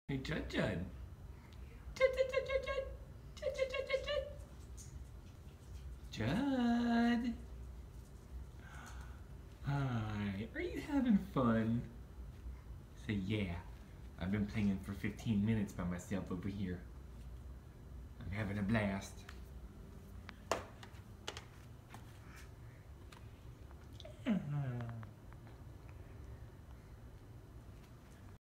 Hey, Judd Judd. Judd, Judd, Judd, Judd, Judd. Judd, Judd, Judd, Judd, Judd. Judd. Hi, are you having fun? Say yeah. I've been playing for 15 minutes by myself over here. I'm having a blast.